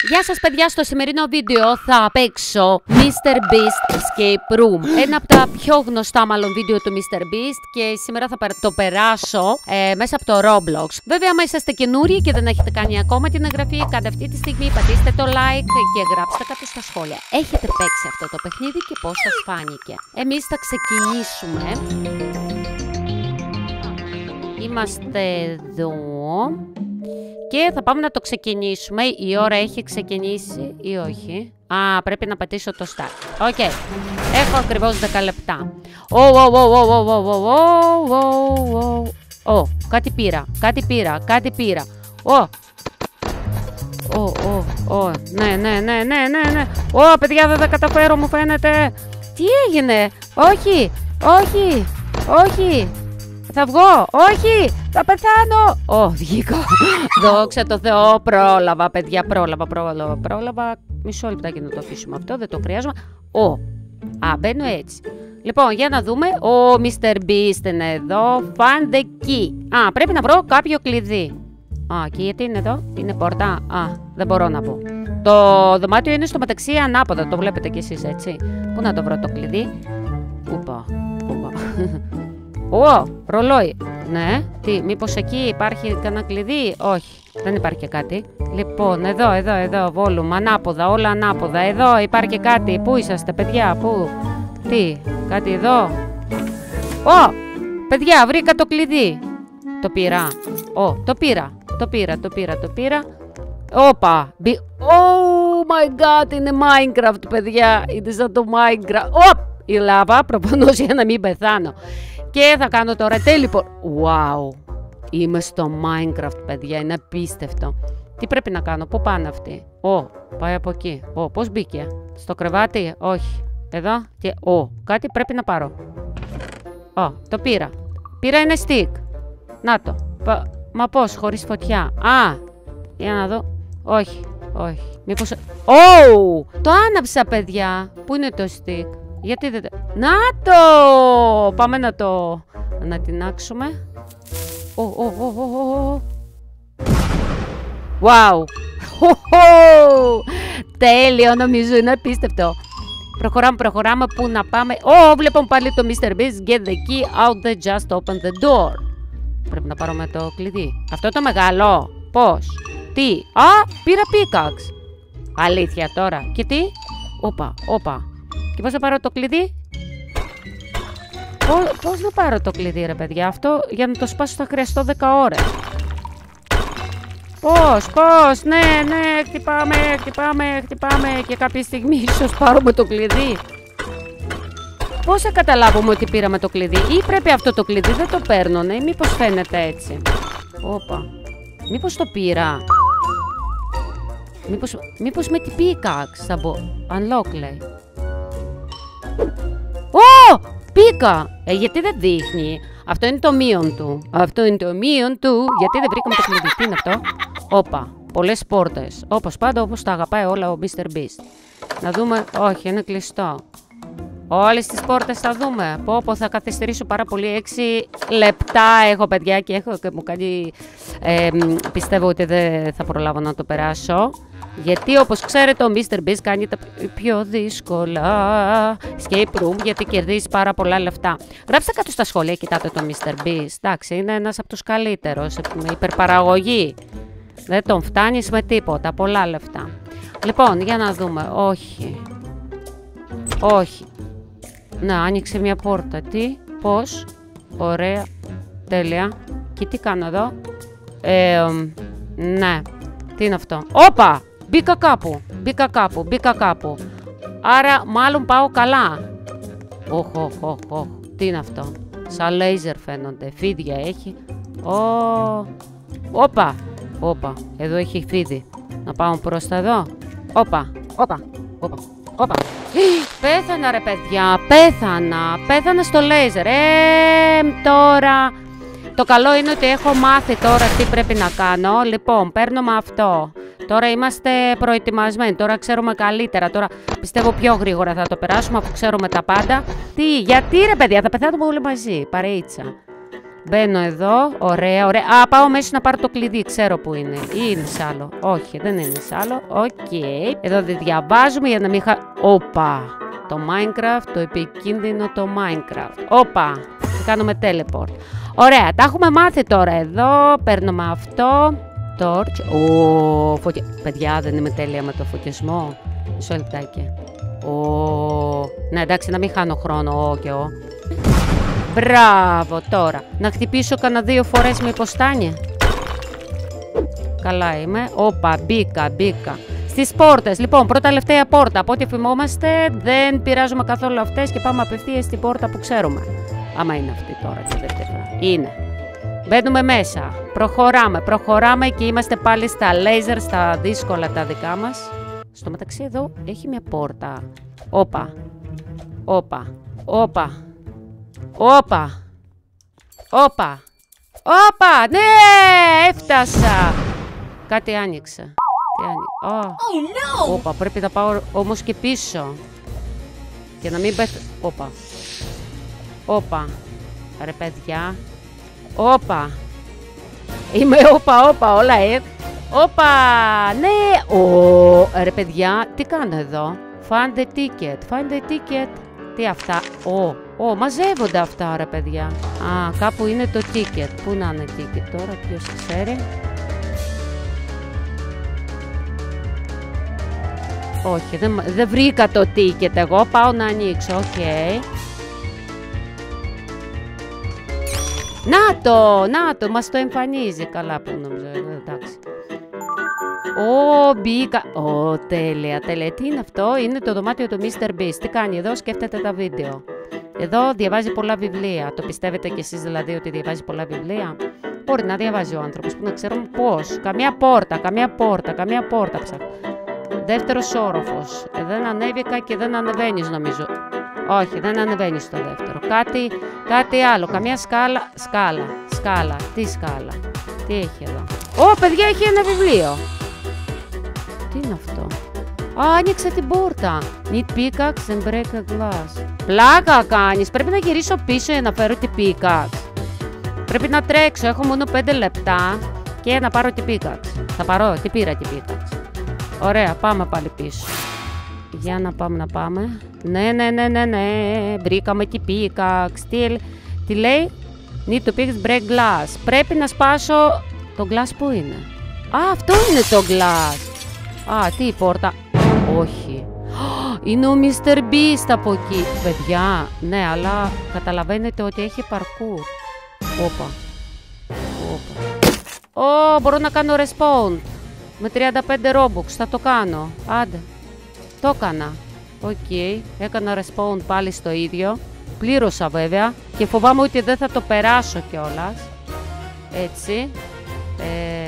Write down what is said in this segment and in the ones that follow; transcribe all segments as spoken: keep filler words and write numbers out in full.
Γεια σας παιδιά, στο σημερινό βίντεο θα παίξω μίστερ Beast Escape Room. Ένα από τα πιο γνωστά μάλλον βίντεο του μίστερ Beast και σήμερα θα το περάσω ε, μέσα από το Roblox. Βέβαια, άμα είσαστε καινούριοι και δεν έχετε κάνει ακόμα την εγγραφή, κάντε αυτή τη στιγμή, πατήστε το like και γράψτε κάτω στα σχόλια. Έχετε παίξει αυτό το παιχνίδι και πώς σας φάνηκε. Εμείς θα ξεκινήσουμε. Είμαστε εδώ. Και θα πάμε να το ξεκινήσουμε. Η ώρα έχει ξεκινήσει ή όχι? Α, πρέπει να πατήσω το start. Οκ. Okay. Έχω ακριβώς δέκα λεπτά. Ω, ω, ω, ω, ω, ω, ω, ω, κάτι πήρα, κάτι πήρα, κάτι πήρα. Ω, ω, ω, ω, ναι, ναι, ναι, ναι, ναι, ναι. Ω, παιδιά, δεν τα καταφέρω, μου φαίνεται. Τι έγινε? Όχι, όχι, όχι. Θα βγω, όχι, θα πεθάνω. Ω, βγήκα. Δόξα τω Θεώ, πρόλαβα, παιδιά, πρόλαβα, πρόλαβα, πρόλαβα. Μισό λεπτάκι να το αφήσουμε αυτό, δεν το χρειάζομαι. Ω, α, μπαίνω έτσι. Λοιπόν, για να δούμε. Ο μίστερ Beast είναι εδώ. Find the key. Α, πρέπει να βρω κάποιο κλειδί. Α, και γιατί είναι εδώ? Είναι πόρτα. Α, δεν μπορώ να μπω. Το δωμάτιο είναι στο μεταξύ ανάποδα, το βλέπετε κι εσείς, έτσι. Πού να το βρω το κλειδί? Ούπα, ούπα. Ω, ρολόι. Ναι, τι, μήπως εκεί υπάρχει κανένα κλειδί? Όχι, δεν υπάρχει και κάτι. Λοιπόν, εδώ, εδώ, εδώ, volume, ανάποδα, όλα ανάποδα. Εδώ υπάρχει κάτι. Πού είσαστε, παιδιά, πού? Τι, κάτι εδώ? Ω, παιδιά, βρήκα το κλειδί. Το πήρα. Ω, το πήρα, το πήρα, το πήρα, το πήρα. Όπα, μπει... Oh my god, είναι Minecraft, παιδιά. Είναι σαν το Minecraft. Οπ, η λάβα, προφανώς για να μην πεθάνω. Και θα κάνω τώρα teleport. Wow, είμαι στο Minecraft, παιδιά, είναι απίστευτο. Τι πρέπει να κάνω, πού πάνε αυτοί? Ω, πάει από εκεί. Ω, πώς μπήκε? Στο κρεβάτι? Όχι. Εδώ και... Ω, κάτι πρέπει να πάρω. Ω, το πήρα. Πήρα ένα stick. Να το. Πα... Μα πώς, χωρίς φωτιά? Α, για να δω. Όχι, όχι. Μήπως... Ω, το άναψα, παιδιά. Πού είναι το stick? Γιατί δεν... Να το! Πάμε να το ανατινάξουμε. Ω, ω, ω, ω, ω. Wow! Τέλειο, νομίζω, είναι απίστευτο. Προχωράμε, προχωράμε, πού να πάμε? Ω, βλέπω πάλι το μίστερ Beast. Get the key out there, just open the door. Πρέπει να πάρουμε το κλειδί. Αυτό το μεγάλο. Πώς? Τι? Α, πήρα pickaxe. Αλήθεια τώρα. Και τι? Όπα, όπα. Και πώς θα πάρω το κλειδί? Πώς, πώς να πάρω το κλειδί, ρε παιδιά? Αυτό για να το σπάσω θα χρειαστώ δέκα ώρες. Πώς, πώς, ναι, ναι, χτυπάμε, χτυπάμε, χτυπάμε και κάποια στιγμή ίσως πάρουμε το κλειδί. Πώς θα καταλάβουμε ότι πήραμε το κλειδί? Ή πρέπει αυτό το κλειδί δεν το παίρνουνε ή μήπως φαίνεται έτσι? Όπα, μήπως το πήρα? Μήπως, μήπως με την pickaxe θα μπω? Unlock λέει. Ω! Πήκα! Ε, γιατί δεν δείχνει? Αυτό είναι το μείον του. Αυτό είναι το μείον του. Γιατί δεν βρήκαμε το κλειδί? Τι είναι αυτό? Όπα. Πολλές πόρτες. Όπως πάντα, όπως τα αγαπάει όλα ο μίστερ Beast. Να δούμε. Όχι, είναι κλειστό. Όλες τις πόρτες θα δούμε. Πω πω, θα καθυστερήσω πάρα πολύ. Έξι λεπτά έχω, παιδιά, και έχω και μου κάνει... Ε, πιστεύω ότι δεν θα προλάβω να το περάσω. Γιατί όπως ξέρετε ο μίστερ Beast κάνει τα πιο δύσκολα escape room, γιατί κερδίζει πάρα πολλά λεφτά. Γράψτε κάτω στα σχόλια, κοιτάτε το μίστερ Beast. Εντάξει, είναι ένας από τους καλύτερους, με υπερπαραγωγή. Δεν τον φτάνεις με τίποτα, πολλά λεφτά. Λοιπόν, για να δούμε. Όχι. Όχι. Να, άνοιξε μια πόρτα. Τι, πώς? Ωραία. Τέλεια. Και τι κάνω εδώ? Ε, ναι. Τι είναι αυτό? Όπα! Μπήκα κάπου. Μπήκα κάπου. Μπήκα κάπου. Άρα μάλλον πάω καλά. Οχ, οχ, οχ, οχ. Τι είναι αυτό? Σαν λέιζερ φαίνονται. Φίδια έχει. Ω. Όπα. Όπα. Εδώ έχει φίδι. Να πάω προς τα εδώ. Όπα. Όπα. Όπα. Όπα. Πέθανα, ρε παιδιά. Πέθανα. Πέθανα στο λέιζερ. Ε, τώρα... Το καλό είναι ότι έχω μάθει τώρα τι πρέπει να κάνω. Λοιπόν, παίρνω με αυτό. Τώρα είμαστε προετοιμασμένοι. Τώρα ξέρουμε καλύτερα. Τώρα πιστεύω πιο γρήγορα θα το περάσουμε αφού ξέρουμε τα πάντα. Τι, γιατί ρε παιδιά, θα πεθάνουμε όλοι μαζί. Παρείτσα. Μπαίνω εδώ. Ωραία, ωραία. Α, πάω μέσα να πάρω το κλειδί. Ξέρω που είναι. Ή είναι σ' άλλο. Όχι, δεν είναι σ' άλλο. Οκ. Okay. Εδώ δεν διαβάζουμε για να μην χα... Όπα. Το Minecraft, το επικίνδυνο το Minecraft. Όπα. Κάνουμε teleport. Ωραία, τα έχουμε μάθει τώρα εδώ. Παίρνουμε αυτό. Torch. Ω, φωτια... Παιδιά, δεν είμαι τέλεια με το φωτισμό. Μισό λεπτάκι. Ω, ναι, εντάξει, να μην χάνω χρόνο. Ω και ω. Μπράβο, τώρα. Να χτυπήσω κανένα δύο φορές με υποστάνια. Καλά είμαι. Όπα, μπήκα, μπήκα. Στις πόρτες. Λοιπόν, πρώτα τελευταία πόρτα. Από ό,τι θυμόμαστε, δεν πειράζουμε καθόλου αυτές και πάμε απευθείας στην πόρτα που ξέρουμε. Άμα είναι αυτή τώρα τη δεύτερη. Είναι. Μπαίνουμε μέσα. Προχωράμε, προχωράμε και είμαστε πάλι στα λέιζερ, στα δύσκολα τα δικά μας. Στο μεταξύ εδώ έχει μια πόρτα. Όπα. Όπα. Όπα. Όπα. Όπα. Όπα. Ναι, έφτασα. Κάτι άνοιξε. Τι άνοιξε. Oh. Όπα, πρέπει να πάω όμως και πίσω. Και να μην πέφτω. Όπα. Όπα. Ρε παιδιά. Όπα. Είμαι όπα, όπα, όλα ε. Όπα. Ναι. Ω, ρε παιδιά, τι κάνω εδώ. Find the ticket. Find the ticket. Τι αυτά. Ω, ω, μαζεύονται αυτά, ρε παιδιά. Α, κάπου είναι το ticket. Πού να είναι ticket τώρα, ποιος ξέρει. Όχι, δεν, δεν βρήκα το ticket εγώ. Πάω να ανοίξω, οκ. Okay. Να το, να το, μας το εμφανίζει. Καλά που νομίζω, εντάξει. Ω, μπήκα. Ω, τέλεια, τέλεια. Τι είναι αυτό, είναι το δωμάτιο του μίστερ Beast. Τι κάνει εδώ, σκέφτεται τα βίντεο. Εδώ διαβάζει πολλά βιβλία. Το πιστεύετε κι εσείς δηλαδή ότι διαβάζει πολλά βιβλία? Μπορεί να διαβάζει ο άνθρωπος, που να ξέρουμε πώς. Καμιά πόρτα, καμιά πόρτα, καμιά πόρτα ψάχνω. Δεύτερος όροφος. Ε, δεν ανέβηκα και δεν ανεβαίνεις νομίζω. Όχι, δεν ανεβαίνεις στο δεύτερο. Κάτι, κάτι άλλο. Καμιά σκάλα. Σκάλα. Σκάλα. Τι σκάλα. Τι έχει εδώ. Ω, παιδιά, έχει ένα βιβλίο. Τι είναι αυτό. Α, άνοιξε την πόρτα. Need pickaxe and break a glass. Πλάκα κάνεις. Πρέπει να γυρίσω πίσω για να φέρω την pickaxe. Πρέπει να τρέξω. Έχω μόνο πέντε λεπτά και να πάρω την pickaxe. Θα πάρω. Τι πήρα την pickaxe. Ωραία, πάμε πάλι πίσω. Για να πάμε, να πάμε. Ναι, ναι, ναι, ναι, ναι. Βρήκαμε την pickaxe. Τι, τι λέει. Need to pick break glass. Πρέπει να σπάσω. Το glass που είναι. Α, αυτό είναι το glass. Α, τι η πόρτα. Όχι. Είναι ο μίστερ Beast από εκεί. Παιδιά, ναι, αλλά καταλαβαίνετε ότι έχει parkour. Όπα. Όπα. Ω, μπορώ να κάνω respawn. Με τριάντα πέντε Robux, θα το κάνω. Άντε. Το έκανα. Οκ. Okay. Έκανα respawn πάλι στο ίδιο. Πλήρωσα βέβαια. Και φοβάμαι ότι δεν θα το περάσω κιόλας. Έτσι. Ε...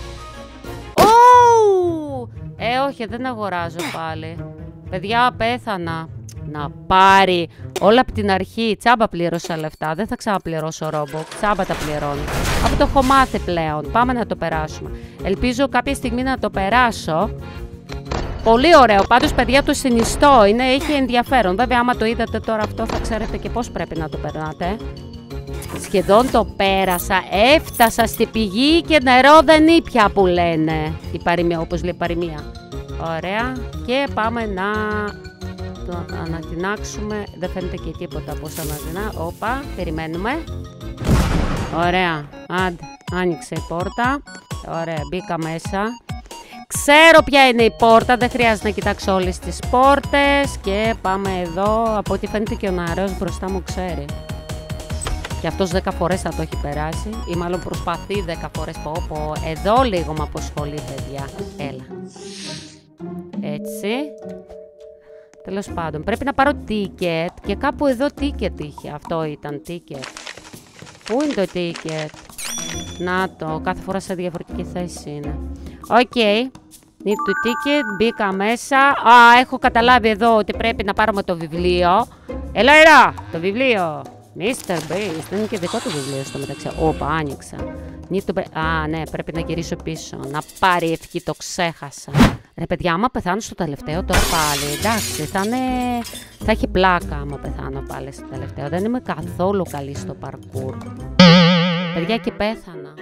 Oh! Ε, όχι, δεν αγοράζω πάλι. Παιδιά, πέθανα. Να πάρει. Όλα από την αρχή. Τσάμπα πλήρωσα λεφτά. Δεν θα ξαναπληρώσω Robux. Τσάμπα τα πληρώνω. Αυτό το έχω μάθει πλέον. Πάμε να το περάσουμε. Ελπίζω κάποια στιγμή να το περάσω. Πολύ ωραίο. Πάντως, παιδιά, το συνιστώ. Είναι, έχει ενδιαφέρον. Βέβαια, άμα το είδατε τώρα αυτό, θα ξέρετε και πώς πρέπει να το περνάτε. Σχεδόν το πέρασα. Έφτασα στη πηγή και νερό δεν ήπια που λένε. Η παροιμία, όπως λέει η παροιμία. Ωραία. Και πάμε να το ανατινάξουμε. Δεν φαίνεται και τίποτα πώς ανατινά. Όπα, περιμένουμε. Ωραία. Άντε, άνοιξε η πόρτα. Ωραία, μπήκα μέσα. Ξέρω ποια είναι η πόρτα, δεν χρειάζεται να κοιτάξω όλες τις πόρτες. Και πάμε εδώ, από ό,τι φαίνεται και ο νεαρός μπροστά μου ξέρει. Και αυτός δέκα φορές θα το έχει περάσει. Ή μάλλον προσπαθεί δέκα φορές. Πω, πω. Εδώ λίγο με αποσχολεί, παιδιά. Έλα. Έτσι. Τέλος πάντων, πρέπει να πάρω ticket. Και κάπου εδώ ticket είχε. Αυτό ήταν ticket. Πού είναι το ticket? Να το, κάθε φορά σε διαφορετική θέση είναι. Οκ. Okay. Need to ticket, μπήκα μέσα. Α, έχω καταλάβει εδώ ότι πρέπει να πάρουμε το βιβλίο. Έλα, έλα, το βιβλίο. μίστερ Beast, δεν είναι και δικό του βιβλίο στο μεταξύ. Όπα, άνοιξα. Need to... Α, ναι, πρέπει να γυρίσω πίσω. Να πάρει ευχή, το ξέχασα. Ρε παιδιά, άμα πεθάνω στο τελευταίο τώρα πάλι, εντάξει, θα είναι... Θα έχει πλάκα άμα πεθάνω πάλι στο τελευταίο. Δεν είμαι καθόλου καλή στο parkour. Παιδιά, και πέθανα.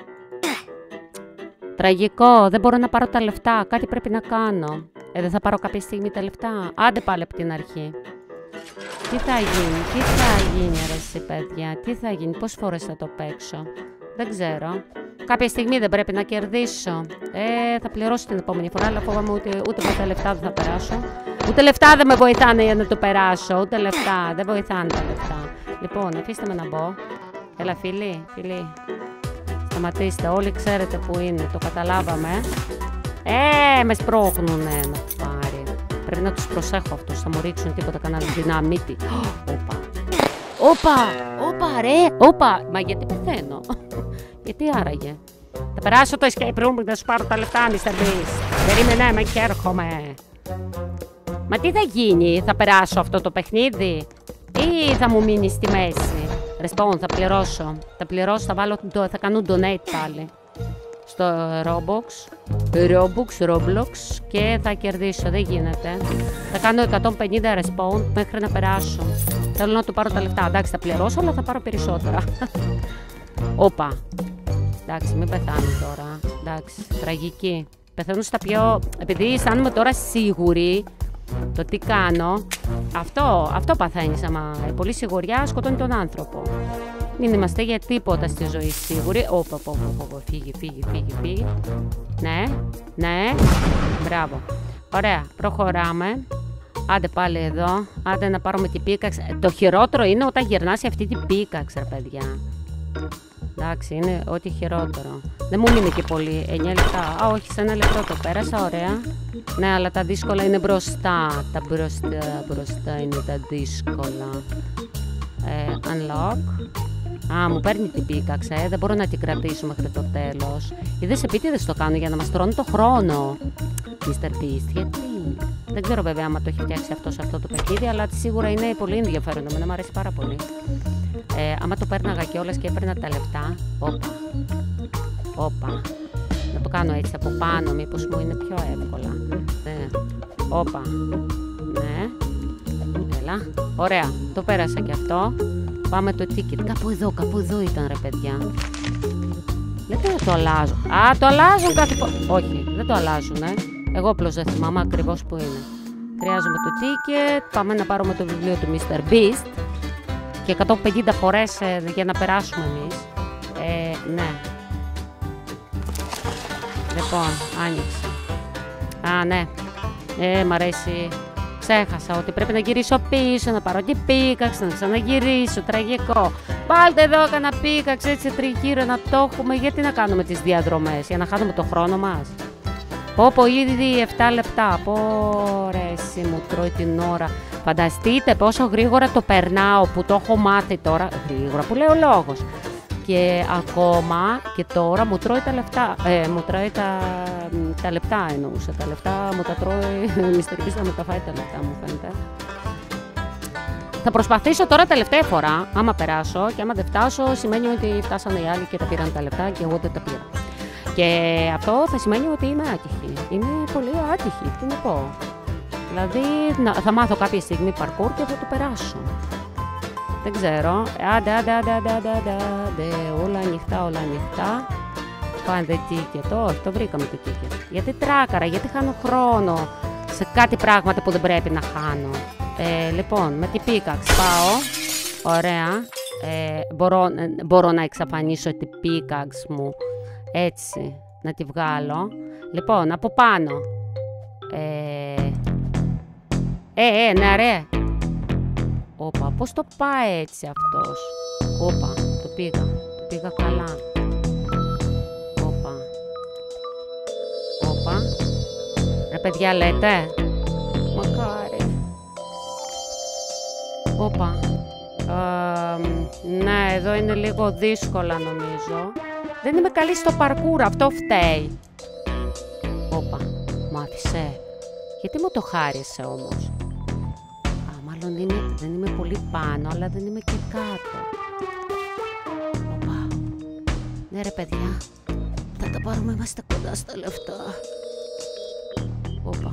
Τραγικό, δεν μπορώ να πάρω τα λεφτά. Κάτι πρέπει να κάνω. Ε, δεν θα πάρω κάποια στιγμή τα λεφτά. Άντε πάλι από την αρχή. Τι θα γίνει, τι θα γίνει ρε εσύ παιδιά, τι θα γίνει, πόσες φορές θα το παίξω. Δεν ξέρω. Κάποια στιγμή δεν πρέπει να κερδίσω. Ε, θα πληρώσω την επόμενη φορά, αλλά φοβάμαι ούτε, ούτε με τα λεφτά δεν θα περάσω. Ούτε λεφτά δεν με βοηθάνε για να το περάσω, ούτε λεφτά, δεν βοηθάνε τα λεφτά. Λοιπόν, αφήστε με να μπω. Έλα φίλοι, φίλοι. Σταματήστε, όλοι ξέρετε που είναι, το καταλάβαμε. Ε, με σπρώχνουνε να πάρει. Πρέπει να τους προσέχω αυτούς, θα μου ρίξουν τίποτα, κανένα δυναμίτη. Όπα. Όπα, όπα ρε, όπα. Μα γιατί πεθαίνω. Γιατί άραγε. Θα περάσω το escape room να σου πάρω τα λεφτά, μίστερ Beast. Περίμενε με και έρχομαι. Μα τι θα γίνει, θα περάσω αυτό το παιχνίδι ή θα μου μείνει στη μέση. Respawn, θα πληρώσω. Θα πληρώσω, θα βάλω, θα κάνω donate πάλι. Στο Roblox, Roblox, Roblox και θα κερδίσω, δεν γίνεται. Θα κάνω εκατόν πενήντα respawn μέχρι να περάσω. Θέλω να του πάρω τα λεφτά, εντάξει θα πληρώσω αλλά θα πάρω περισσότερα. Όπα. Εντάξει μην πεθάνω τώρα, εντάξει, τραγική. Πεθαίνω στα πιο, επειδή αισθάνομαι τώρα σίγουρη το τι κάνω. Αυτό, αυτό παθαίνεις άμα πολύ σιγουριά σκοτώνει τον άνθρωπο. Μην είμαστε για τίποτα στη ζωή σίγουροι. Όπα, όπα, όπα, φύγει, φύγει, φύγει, φύγει. Ναι, ναι, μπράβο. Ωραία, προχωράμε. Άντε πάλι εδώ, άντε να πάρουμε την πίκαξ. Το χειρότερο είναι όταν γυρνάς αυτή την πίκαξ, ρε παιδιά. Εντάξει, είναι ό,τι χειρότερο. Δεν μου μείνει και πολύ, εννιά λεπτά. Α, όχι, σε ένα λεπτό το πέρασα, ωραία. Ναι, αλλά τα δύσκολα είναι μπροστά. Τα μπροστά, μπροστά είναι τα δύσκολα. Ε, unlock. Α, μου παίρνει την πίκαξ, ε. Δεν μπορώ να την κρατήσω μέχρι το τέλος. Είδες επίτηδες το κάνω για να μας τρώνε το χρόνο. μίστερ Beast, γιατί. Δεν ξέρω βέβαια άμα το έχει φτιάξει αυτό σε αυτό το παιχνίδι, αλλά σίγουρα είναι πολύ ενδιαφέρον. Εμένα μου αρέσει πάρα πολύ. Ε, άμα το πέρναγα κιόλας και έπαιρνα τα λεφτά. Όπα. Όπα. Να το κάνω έτσι από πάνω, μήπως μου είναι πιο εύκολα. Ναι. Όπα. Ναι. Έλα. Ωραία. Το πέρασα κι αυτό. Πάμε το ticket. Κάπου εδώ, κάπου εδώ ήταν ρε παιδιά. Γιατί δεν το αλλάζω. Α, το αλλάζουν κάθε φορά. Όχι, δεν το αλλάζουν, ε. Εγώ απλώς δεν θυμάμαι ακριβώς που είναι. Χρειάζομαι το ticket. Πάμε να πάρουμε το βιβλίο του μίστερ Beast. Και εκατόν πενήντα φορές ε, για να περάσουμε εμείς. Ε, ναι. Λοιπόν, άνοιξε. Α, ναι. Ε, μ' αρέσει. Ξέχασα ότι πρέπει να γυρίσω πίσω, να πάρω και πίκαξ, να ξαναγυρίσω. Τραγικό. Βάλτε εδώ κανένα πίκαξ έτσι τριγύρω να το έχουμε. Γιατί να κάνουμε τις διαδρομές, για να χάνουμε το χρόνο μας. Πω πω ήδη επτά λεπτά. Πω ρε εσύ μου τρώει την ώρα. Φανταστείτε πόσο γρήγορα το περνάω που το έχω μάθει τώρα. Γρήγορα που λέει ο λόγος. Και ακόμα και τώρα μου τρώει τα λεφτά. Ε, μου τρώει τα, τα λεπτά εννοούσα. Τα λεφτά μου τα τρώει. μίστερ Beast να μου τα φάει τα λεφτά μου φαίνεται. Θα προσπαθήσω τώρα τελευταία φορά. Άμα περάσω και άμα δεν φτάσω, σημαίνει ότι φτάσανε οι άλλοι και τα πήραν τα λεφτά και εγώ δεν τα πήρα. Και αυτό θα σημαίνει ότι είμαι άτυχη. Είμαι πολύ άτυχη. Τι να πω. Δηλαδή να, θα μάθω κάποια στιγμή parkour και θα το περάσω. Δεν ξέρω. Άντε, άντε, άντε, άντε, άντε, άντε. Όλα ανοιχτά, όλα ανοιχτά. Find the ticket. Όχι, το βρήκαμε το ticket. Γιατί τράκαρα, γιατί χάνω χρόνο σε κάτι πράγματα που δεν πρέπει να χάνω. Ε, λοιπόν, με την πίκαξ πάω. Ωραία. Ε, μπορώ, ε, μπορώ να εξαφανίσω την πίκαξ μου. Έτσι, να τη βγάλω. Λοιπόν, από πάνω. Ε, ε, ε ναι ρε. Όπα, πώς το πάει έτσι αυτός. Όπα, το πήγα. Το πήγα καλά. Όπα. Όπα. Ρε παιδιά λέτε. Μακάρι. Όπα. Ε, ναι, εδώ είναι λίγο δύσκολα νομίζω. Δεν είμαι καλή στο parkour, αυτό φταίει. Όπα, μου άφησε. Γιατί μου το χάρισε όμως. Α, μάλλον είναι, δεν είμαι πολύ πάνω, αλλά δεν είμαι και κάτω. Όπα. Ναι ρε παιδιά, θα τα πάρουμε, είμαστε κοντά στα λεφτά. Όπα.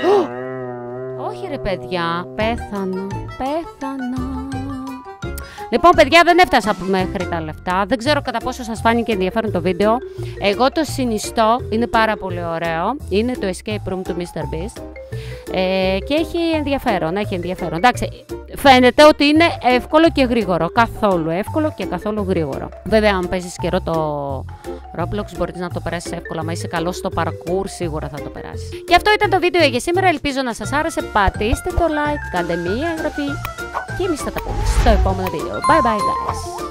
Όχι ρε παιδιά, πέθανα, πέθανα. Λοιπόν, παιδιά, δεν έφτασα μέχρι τα λεφτά. Δεν ξέρω κατά πόσο σας φάνηκε ενδιαφέρον το βίντεο. Εγώ το συνιστώ, είναι πάρα πολύ ωραίο. Είναι το Escape Room του μίστερ Beast. Ε, και έχει ενδιαφέρον, έχει ενδιαφέρον. Εντάξει, φαίνεται ότι είναι εύκολο και γρήγορο. Καθόλου εύκολο και καθόλου γρήγορο. Βέβαια, αν παίζεις καιρό το Roblox, μπορείς να το περάσεις εύκολα. Μα είσαι καλός στο parkour, σίγουρα θα το περάσεις. Και αυτό ήταν το βίντεο για σήμερα. Ελπίζω να σας άρεσε. Πατήστε το like, κάντε μία εγγραφή. Και εμείς θα τα πούμε στο επόμενο βίντεο. Bye bye, guys.